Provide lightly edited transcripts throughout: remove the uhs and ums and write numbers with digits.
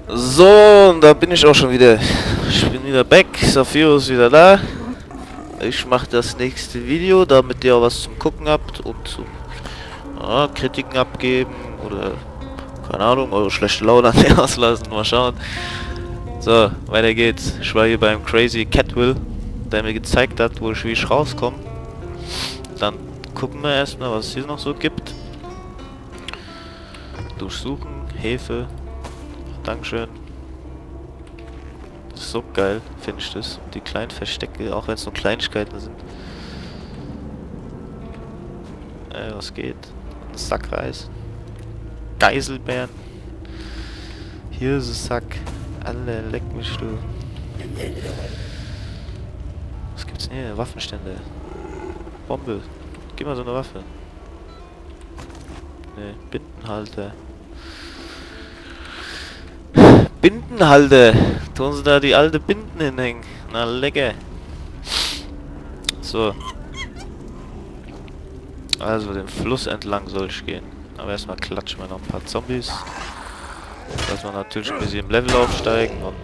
So, und da bin ich auch schon wieder. Ich bin wieder back. Safiro ist wieder da. Ich mache das nächste Video, damit ihr auch was zum Gucken habt und zum Kritiken abgeben oder keine Ahnung, eure schlechte Laune an mir auslassen. Mal schauen. So, weiter geht's. Ich war hier beim Crazy Catwill, der mir gezeigt hat, wie ich rauskomme. Dann gucken wir erstmal, was es hier noch so gibt. Durchsuchen, Hefe. Dankeschön. Das ist so geil, finde ich das. Die kleinen Verstecke, auch wenn es nur Kleinigkeiten sind. Was geht? Ein Sack Reis. Geiselbeeren. Hier ist ein Sack. Alle, leck mich, du. Was gibt's denn hier? Waffenstände. Bombe. Gib mal so eine Waffe. Ne, Bindenhalter. Bindenhalter. Tun sie da die alte Binden hinhängen. Na lecker. So. Also den Fluss entlang soll ich gehen. Aber erstmal klatschen wir noch ein paar Zombies. Dass wir natürlich ein bisschen im Level aufsteigen und...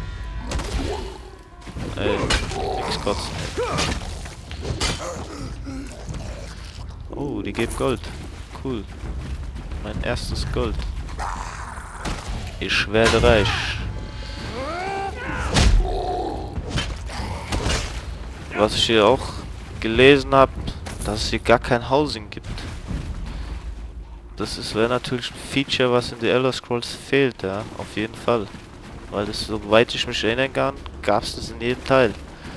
Ey, nix kotzen. Oh, die geben Gold. Cool. Mein erstes Gold. Ich werde reich. Was ich hier auch gelesen habe, dass es hier gar kein Housing gibt. Das wäre natürlich ein Feature, was in The Elder Scrolls fehlt, ja, auf jeden Fall. Weil das, soweit ich mich erinnern kann, gab es das in jedem Teil.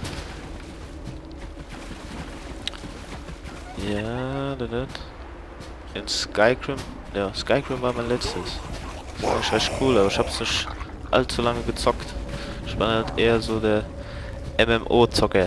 Ja, in Skyrim, ja, Skyrim war mein letztes. Das war eigentlich recht cool, aber ich hab's nicht allzu lange gezockt. Ich war halt eher so der MMO-Zocker.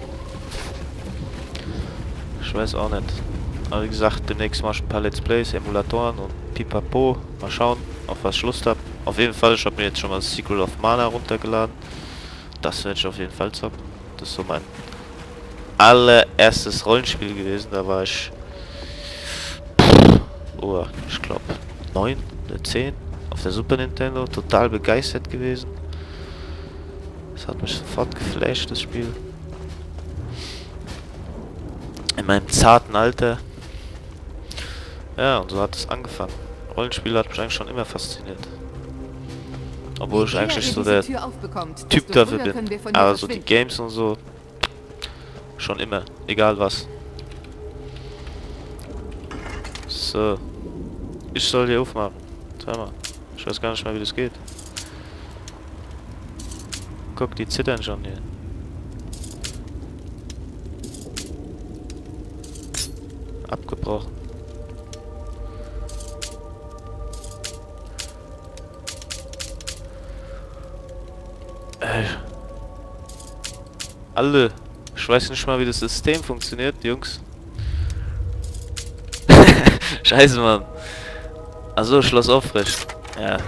Ich weiß auch nicht. Aber wie gesagt, demnächst mach ich ein paar Let's Plays, Emulatoren und Pipapo. Mal schauen, auf was ich Lust habe. Auf jeden Fall, ich habe mir jetzt schon mal das Secret of Mana runtergeladen. Das werde ich auf jeden Fall zocken. Das ist so mein allererstes Rollenspiel gewesen. Da war ich... Oh, ich glaube 9 oder 10 auf der Super Nintendo. Total begeistert gewesen. Das hat mich sofort geflasht, das Spiel. In meinem zarten Alter. Ja, und so hat es angefangen. Rollenspiel hat mich eigentlich schon immer fasziniert. Obwohl ich eigentlich so der Typ dafür bin. Also die Games und so. Schon immer. Egal was. So. Ich soll hier aufmachen. Sag mal. Ich weiß gar nicht mehr, wie das geht. Guck, die zittern schon hier. Abgebrochen. Alle. Ich weiß nicht mal, wie das System funktioniert, Jungs. Scheiße, Mann. Also Schloss aufrecht. Ja.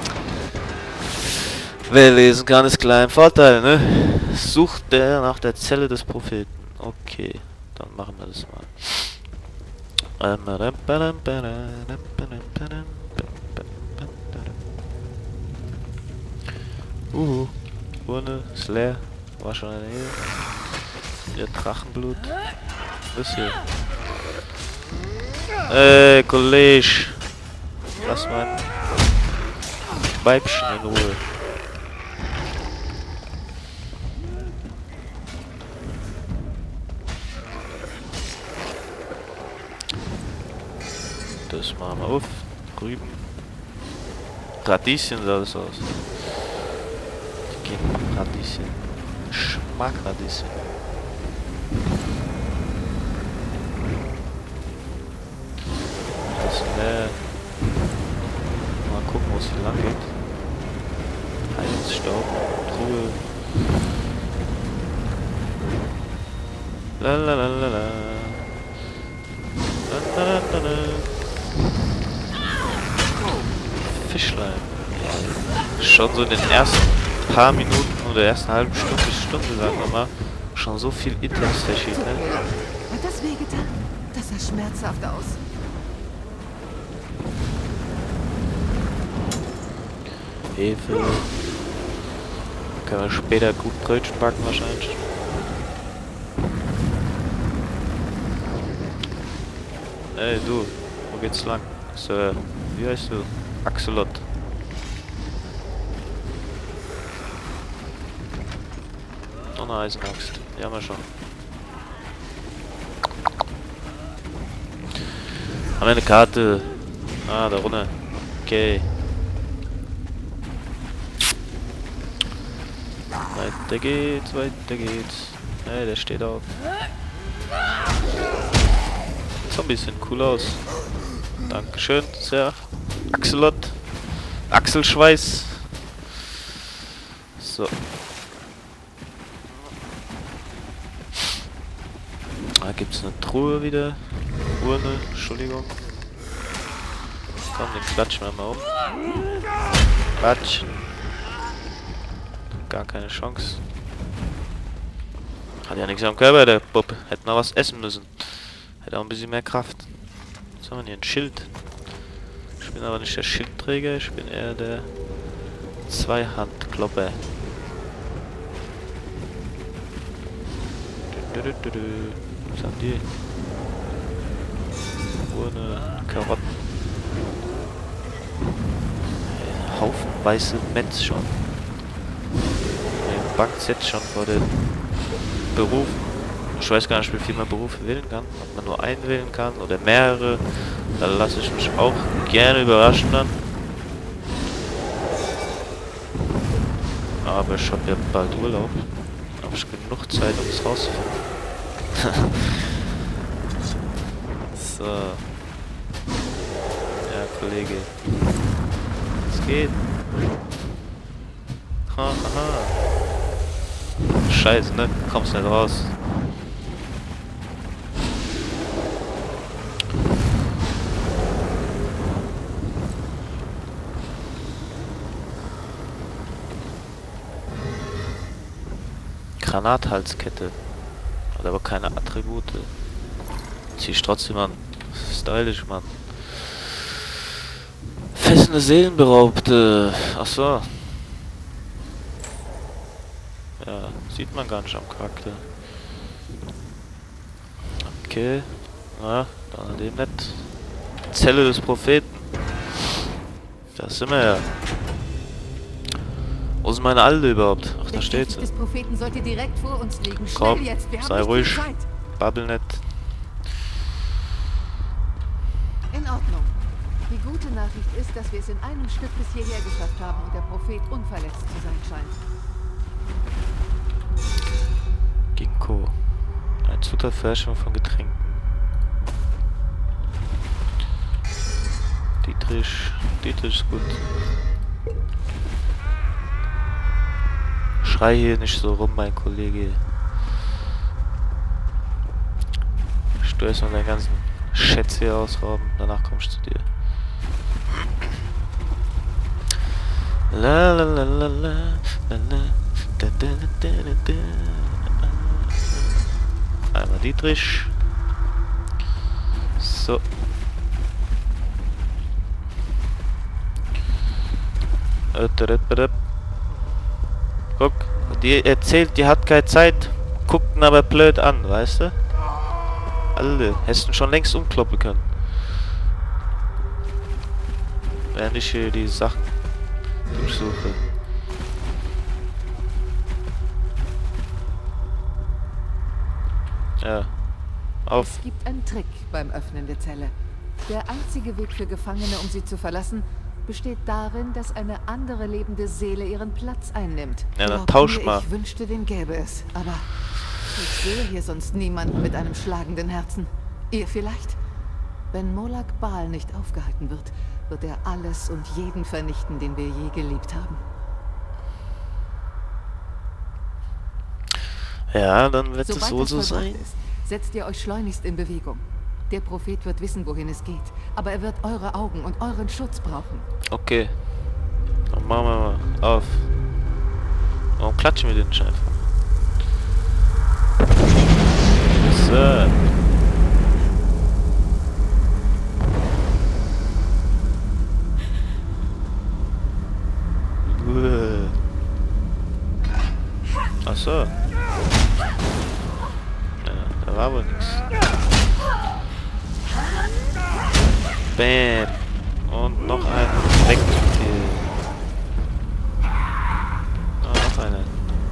Wer lesen kann, ist klein Vorteil, ne? Sucht der nach der Zelle des Propheten. Okay, dann machen wir das mal. Urne ist leer. War schon in der Nähe. Hier Drachenblut. Was ist hier? Kollege. Lass mein Weibchen in Ruhe. Das machen wir auf. Rüben. Radieschen sah das aus. Die gehen Radieschen. Ich mag Radieschen. Das mal gucken, wo es hier lang geht. Heilungsstaub, Truhe. Lalalala. Lalalala. Fischlein. Schon so in den ersten paar Minuten oder ersten halben Stunde, sagen wir mal, schon so viel Items verschieden. Hat das wehgetan? Das sah schmerzhaft aus. Hefe. Können wir später gut Brötchen backen wahrscheinlich. Ey du, wo geht's lang? So, wie heißt du? Axolot. Oh, eine Eisenaxt. Die haben wir schon. Haben wir eine Karte? Ah, da runter. Okay. Weiter geht's, weiter geht's. Hey, der steht auf. Zombies sehen cool aus. Dankeschön, sehr. Axolot. Achselschweiß. So. Da gibt's eine Truhe wieder. Urne, Entschuldigung. Komm, den klatschen wir mal um. Quatsch. Gar keine Chance. Hat ja nichts am Körper, der Bub. Hätte mal was essen müssen. Hätte auch ein bisschen mehr Kraft. Was haben wir hier? Ein Schild. Ich bin aber nicht der Schildträger, ich bin eher der Zweihandklopper. Was haben die? Urne, Karotten. Ein Haufen weiße Metz schon. Der bangt jetzt schon vor den Berufen. Ich weiß gar nicht, wie viel man Berufe wählen kann. Ob man nur einen wählen kann oder mehrere. Da lasse ich mich auch gerne überraschen dann. Aber ich habe ja bald Urlaub. Habe ich genug Zeit, um es rauszufinden. So. Ja, Kollege. Es geht. Haha. Scheiße, ne? Kommst nicht raus. Granathalskette. Hat aber keine Attribute. Zieh ich trotzdem an. Stylisch, Mann. Fesselnde Seelenberaubte. Achso. Ja, sieht man gar nicht am Charakter. Okay. Na, dann dem nicht. Zelle des Propheten. Da sind wir ja. Wo ist meine Alte überhaupt? Ach, da steht sie. Der des Propheten sollte direkt vor uns liegen. Komm, Schnell jetzt, wir haben sei nicht ruhig. viel Zeit. Babbel nicht. In Ordnung. Die gute Nachricht ist, dass wir es in einem Stück bis hierher geschafft haben und der Prophet unverletzt zu sein scheint. Ginkgo. Ein Zutat für Herstellung von Getränken. Dietrich ist gut. Schrei hier nicht so rum, mein Kollege. Ich tue erst mal deinen ganzen Schätze hier ausrauben, danach kommst du zu dir. La la la la la la la da da da da da. Einmal Dietrich. So. Guck, die erzählt, die hat keine Zeit, guckt ihn aber blöd an, weißt du? Alle, hättest du schon längst umkloppen können. Während ich hier die Sachen durchsuche. Ja, auf. Es gibt einen Trick beim Öffnen der Zelle. Der einzige Weg für Gefangene, um sie zu verlassen, besteht darin, dass eine andere lebende Seele ihren Platz einnimmt. Ja, dann Glaubt tausch mir, mal. Ich wünschte, den gäbe es, aber ich sehe hier sonst niemanden mit einem schlagenden Herzen. Ihr vielleicht? Wenn Molag Bal nicht aufgehalten wird, wird er alles und jeden vernichten, den wir je geliebt haben. Ja, dann wird es Sobald wohl das so vollbracht sein. ist, setzt ihr euch schleunigst in Bewegung. Der Prophet wird wissen, wohin es geht, aber er wird eure Augen und euren Schutz brauchen. Okay. Dann machen wir mal auf. Warum klatschen wir den nicht einfach? So. Ach so. Ja, da war wohl nichts. Bam. Und noch einen. Weg. Oh, noch einer.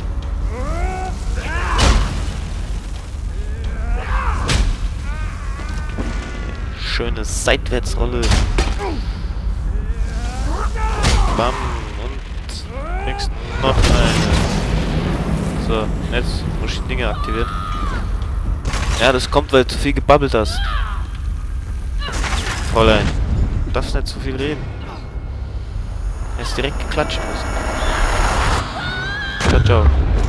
Schöne Seitwärtsrolle. Bam. Und nächsten noch eine. So, jetzt muss ich die Dinge aktivieren. Ja, das kommt, weil du zu viel gebabbelt hast. Fräulein. Du darfst nicht zu viel reden. Er ist direkt geklatschen müssen. Ciao, ciao.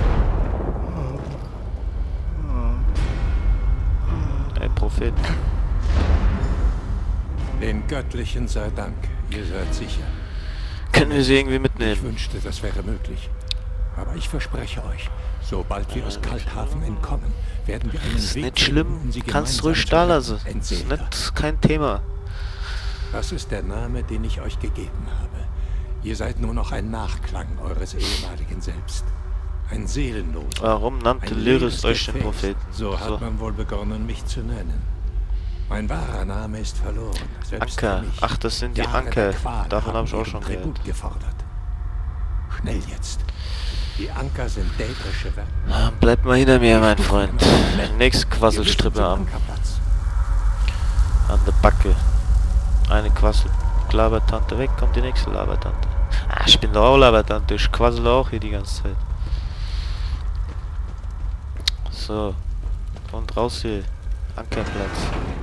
Ey, Prophet. Den Göttlichen sei Dank, ihr seid sicher. Können wir sie irgendwie Ich mitnehmen? wünschte, das wäre möglich. Aber ich verspreche euch, sobald wir aus Kalthafen entkommen, werden wir einen Das ist Weg nicht finden, schlimm. um sie Kannst gemeinsam ruhig zu da retten. lassen. Das ist Entseelter. nicht kein Thema. Das ist der Name, den ich euch gegeben habe. Ihr seid nur noch ein Nachklang eures ehemaligen Selbst. Ein Seelenloser. Warum nannte Ein Lyris leeres euch den Gefäß. Propheten? So hat man wohl begonnen, mich zu nennen. Mein wahrer Name ist verloren. Selbst Anker. für mich. Ach, das sind die Jahre Anker. der Qual Davon habe ich haben auch schon ihren gehört. Tribut gefordert. Schnell jetzt. Die Anker sind dädrische Werke. Ah, bleib mal hinter mir, mein Freund. Nächste Quasselstrippe am an der Backe. Eine Quassel-Labertante weg, kommt die nächste Labertante. Ah, ich bin doch auch Labertante, ich quassel auch hier die ganze Zeit. So. Und raus hier. Ankerplatz.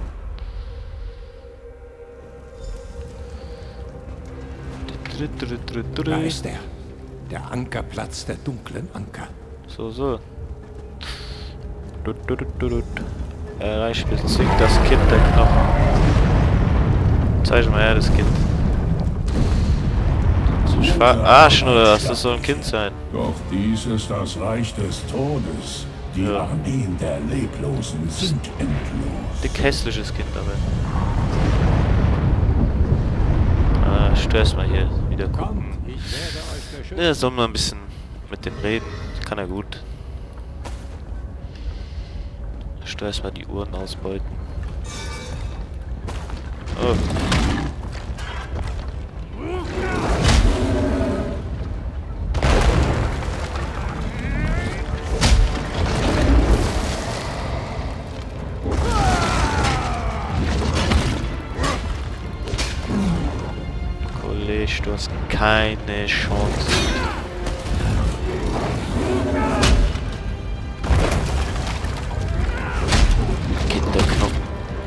Da ist er. Der Ankerplatz der dunklen Anker. So, so. Erreicht bezwingt das Kind der Knochen. Zeig mal her, das Kind. Soll ich verarschen oder was? Das soll ein Kind sein. Doch dies ist das Reich des Todes. Die Ja. Armeen der Leblosen sind endlos. Dick hässliches Kind aber. Ah, stör erst mal hier wieder gucken. Kommt, ich werde euch beschützen. Ja, soll mal ein bisschen mit dem reden. Kann er gut. Stör erst mal die Uhren ausbeuten. Oh. Kollege, du hast keine Chance. Kinderknochen.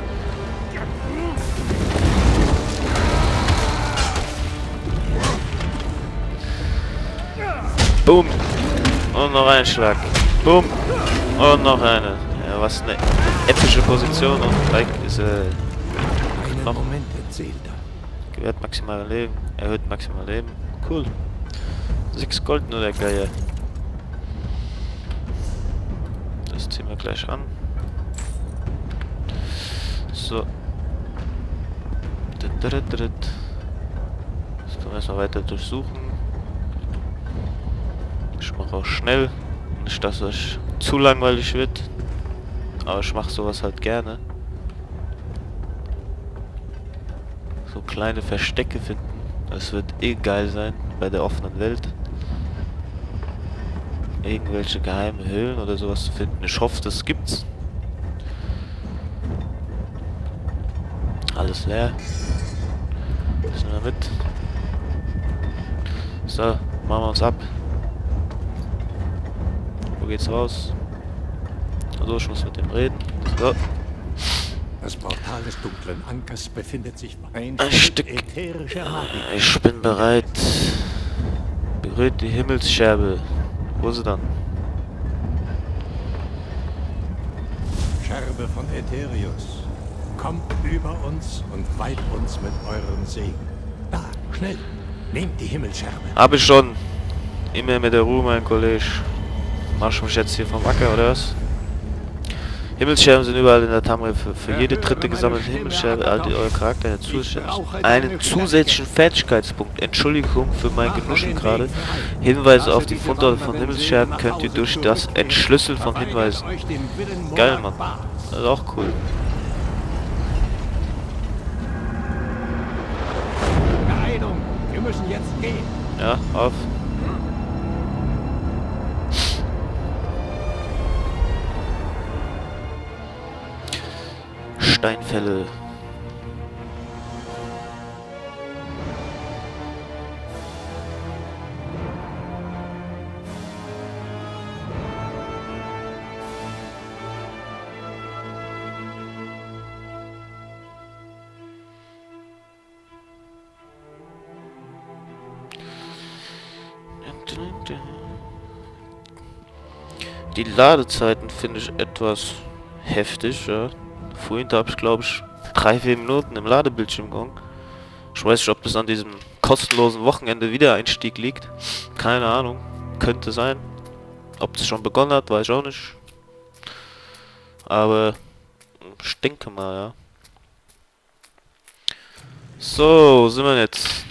Boom. Und noch ein Schlag. Boom. Und noch eine. Ja, was eine epische Position und weg ist Einen noch. Moment, Entseelter. Gewährt maximale Leben. Erhöht maximal Leben. Cool. 6 Gold nur der Geier. Das ziehen wir gleich an. So. Das können wir erstmal weiter durchsuchen. Ich mache auch schnell. Nicht, dass es zu langweilig wird. Aber ich mache sowas halt gerne. So kleine Verstecke finden. Das wird eh geil sein bei der offenen Welt. Irgendwelche geheime Höhlen oder sowas zu finden. Ich hoffe, das gibt's. Alles leer. Das nehmen wir mit. So, machen wir uns ab. Wo geht's raus? Also ich muss mit dem reden. So. Das Portal des dunklen Ankers befindet sich Ein Stück. ätherischer Magie. Ich bin bereit. Berührt die Himmelsscherbe. Wo ist sie dann? Scherbe von Ätherius. Kommt über uns und weiht uns mit eurem Segen. Da, schnell. Nehmt die Himmelscherbe. Hab ich schon. Immer mit der Ruhe, mein Kollege. Machst du mich jetzt hier vom Acker, oder was? Himmelsscherben sind überall in der Tamre. Für jede dritte gesammelte Himmelsscherbe erhaltet euer Charakter einen zusätzlichen Fertigkeitspunkt. Entschuldigung für mein Genuschen gerade. Hinweise auf die Fundorte von Himmelsscherben könnt ihr durch das Entschlüsseln von Hinweisen. Geil, Mann. Das ist auch cool. Beeilung, wir müssen jetzt gehen. Ja, auf. Steinfälle. Die Ladezeiten finde ich etwas heftig, ja. Vorhin habe ich, glaube ich, 3-4 Minuten im Ladebildschirm gegangen. Ich weiß nicht, ob das an diesem kostenlosen Wochenende Wiedereinstieg liegt. Keine Ahnung. Könnte sein. Ob es schon begonnen hat, weiß ich auch nicht. Aber ich denke mal, ja. So, sind wir jetzt.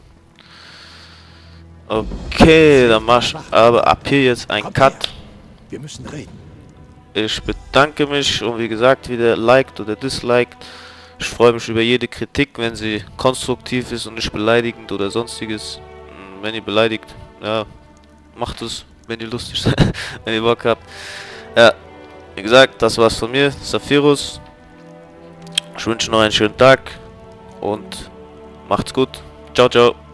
Okay, dann mach ich aber ab hier jetzt ein Cut. Wir müssen reden. Ich bedanke mich und wie gesagt, wieder liked oder disliked. Ich freue mich über jede Kritik, wenn sie konstruktiv ist und nicht beleidigend oder sonstiges. Wenn ihr beleidigt, ja, macht es, wenn ihr lustig seid, wenn ihr Bock habt. Ja, wie gesagt, das war's von mir, Saphirus. Ich wünsche noch einen schönen Tag und macht's gut. Ciao, ciao.